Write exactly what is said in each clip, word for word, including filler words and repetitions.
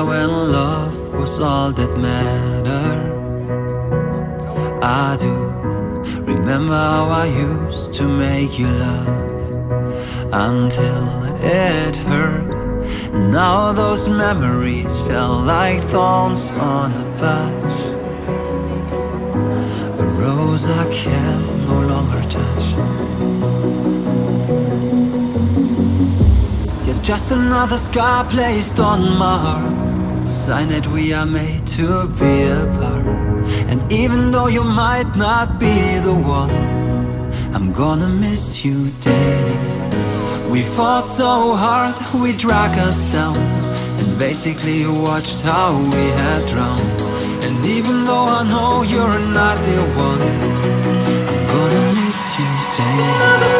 when love was all that mattered. I do remember how I used to make you laugh until it hurt. Now those memories felt like thorns on a patch, a rose I can no longer touch. You're just another scar placed on my heart, a sign that we are made to be apart. And even though you might not be the one, I'm gonna miss you daily. We fought so hard, we dragged us down, and basically watched how we had drowned. And even though I know you're not the one, I'm gonna miss you daily.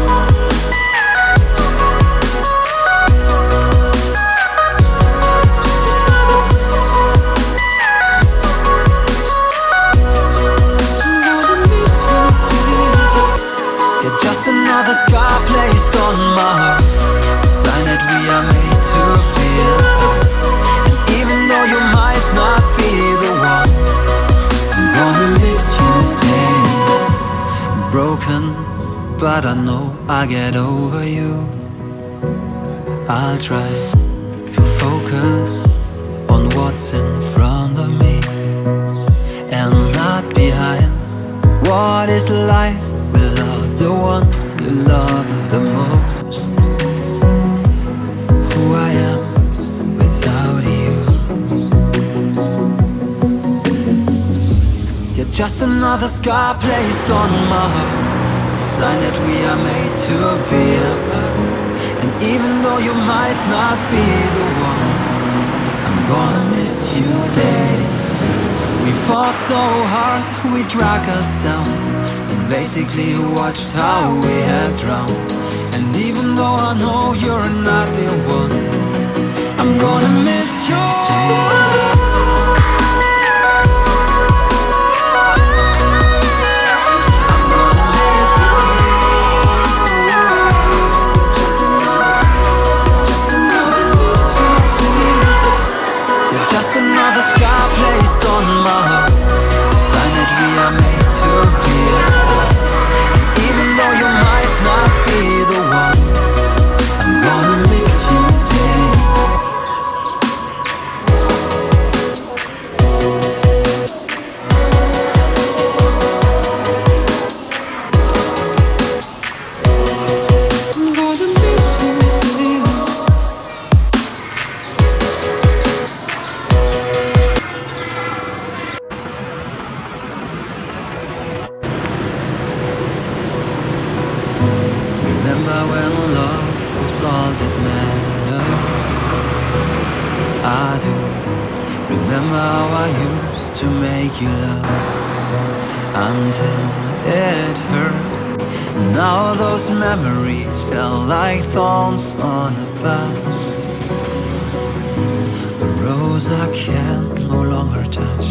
Just another scar placed on my heart, a sign that we are made to be apart. And even though you might not be the one, I'm gonna miss you daily. I'm broken, but I know I'll get over you. I'll try to focus on what's in front of me and not behind. What is life without the one you love the most? Who I am without you. You're just another scar placed on my heart, a sign that we are made to be apart. And even though you might not be the one, I'm gonna miss you daily. We fought so hard, we dragged us down, and basically watched how we had drowned. And even though I know you're not the one, I'm gonna miss you daily. Just another scar placed on my heart, a sign that we are made to be apart. And even though you might not be the one, I'm gonna miss you daily. I'm gonna miss you daily. Remember when love was all that mattered. I do remember how I used to make you laugh until it hurt. Now those memories felt like thorns on a patch, a rose I can no longer touch.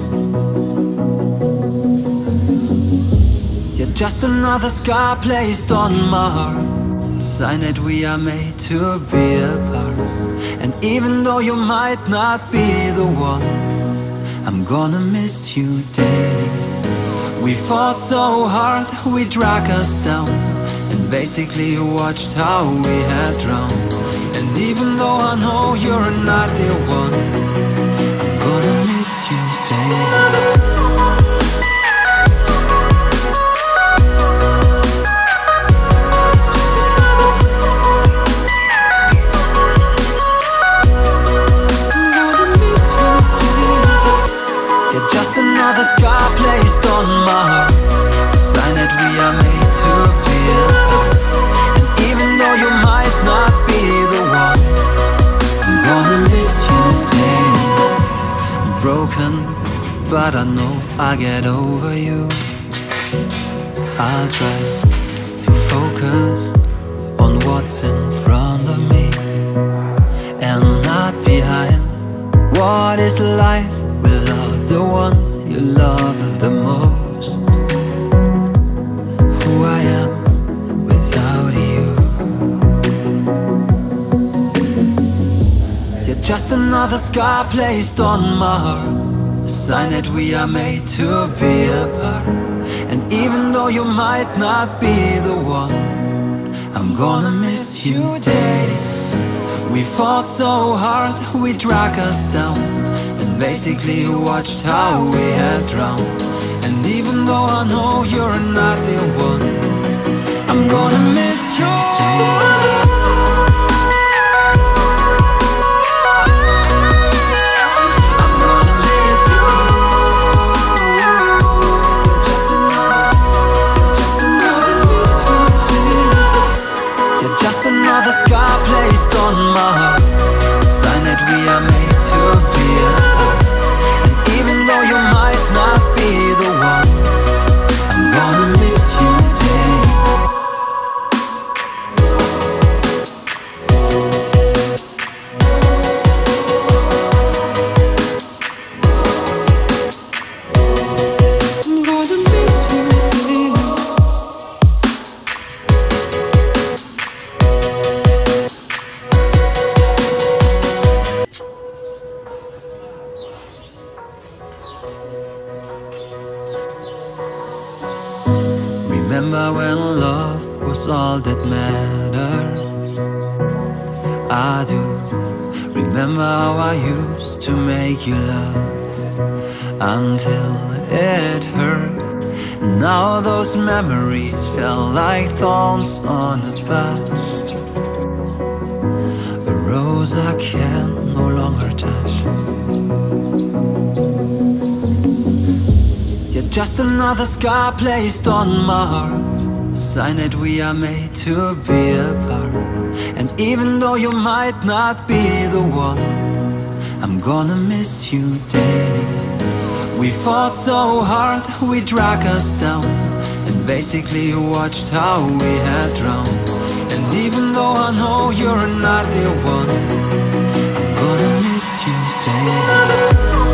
You're just another scar placed on my heart, a sign that we are made to be apart. And even though you might not be the one, I'm gonna miss you daily. We fought so hard, we dragged us down, and basically watched how we had drowned. And even though I know you're not the one, I'm gonna miss you daily. Just another scar placed on my heart, a sign that we are made to be apart. And even though you might not be the one, I'm gonna miss you daily. I'm broken, but I know I'll get over you. I'll try to focus on what's in front of me and not behind. What is life without the one you love the most? Who I am without you. You're just another scar placed on my heart, a sign that we are made to be apart. And even though you might not be the one, I'm gonna miss you daily. We fought so hard, we dragged us down, and basically watched how we had drowned. And even though I know you're not the one, I'm gonna miss you daily. Another scar placed on my heart, a sign that we are made to be apart. And even though you might not be the one, I'm gonna miss you daily. I'm gonna miss you daily. Remember when love was all that mattered? I do. Remember how I used to make you laugh until it hurt. Now those memories felt like thorns on a path, a rose I can no longer touch. You're just another scar placed on my heart, a sign that we are made to be apart. And even though you might not be the one, I'm gonna miss you daily. We fought so hard, we dragged us down, and basically watched how we had drowned. And even though I know you're not the one, I'm gonna miss you daily.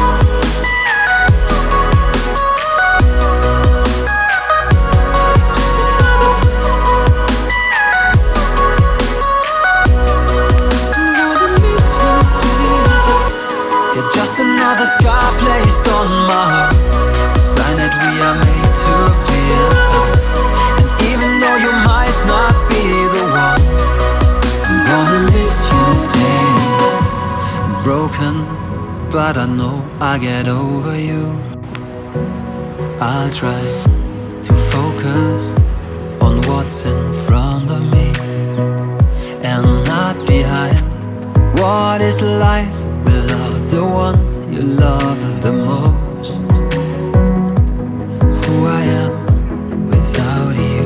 Just another scar placed on my heart, a sign that we are made to be apart. And even though you might not be the one, I'm gonna miss you daily. I'm broken, but I know I'll get over you. I'll try to focus on what's in front of me and not behind. What is life without the one you love the most? Who I am without you.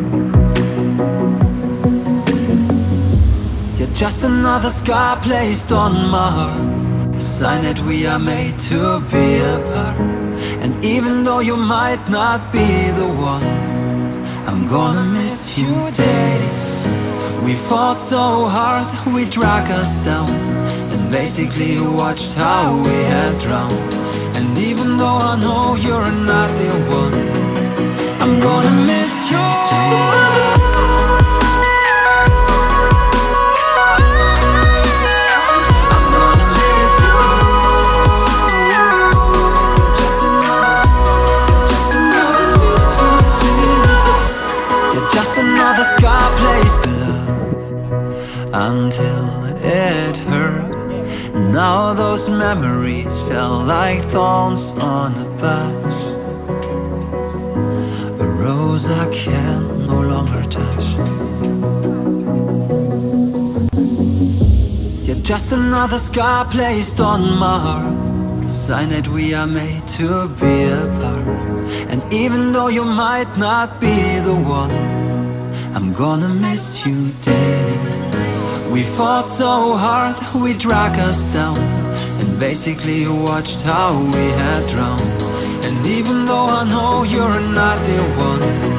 You're just another scar placed on my heart, a sign that we are made to be apart. And even though you might not be the one, I'm gonna miss you daily. We fought so hard, we dragged us down, and basically watched how we had drowned. And even though I know you're not the one, I'm gonna miss you daily. Just another scar placed in love until it hurt. Now those memories felt like thorns on a path, a rose I can no longer touch. You're just another scar placed on my heart, a sign that we are made to be apart. And even though you might not be the one, I'm gonna miss you daily. We fought so hard, we dragged us down, and basically watched how we had drowned. And even though I know you're not the one,